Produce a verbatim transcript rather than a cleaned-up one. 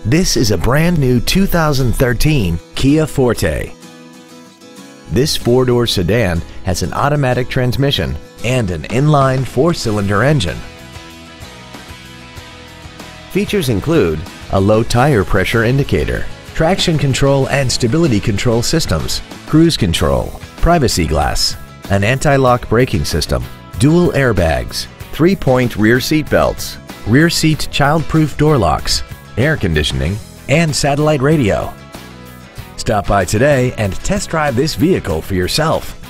This is a brand new two thousand thirteen Kia Forte. This four-door sedan has an automatic transmission and an inline four-cylinder engine. Features include a low tire pressure indicator, traction control and stability control systems, cruise control, privacy glass, an anti-lock braking system, dual airbags, three-point rear seat belts, rear seat child-proof door locks, air conditioning, and satellite radio. Stop by today and test drive this vehicle for yourself.